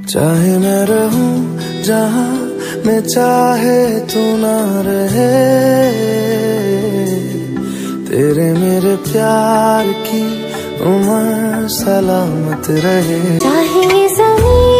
चाहे मैं रहूं जहां मैं चाहे तू ना रहे, तेरे मेरे प्यार की उम्र सलामत रहे। चाहे ज़मीं